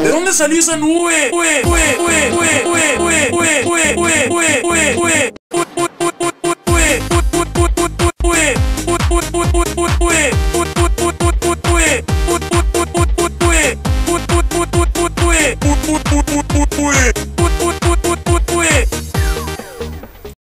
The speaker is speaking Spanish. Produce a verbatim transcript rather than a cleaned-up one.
¿De dónde salió esa nube? Ue, ue, ue, ue, ue, ue, ue, ue, ue, ue, ue, ue. Ue.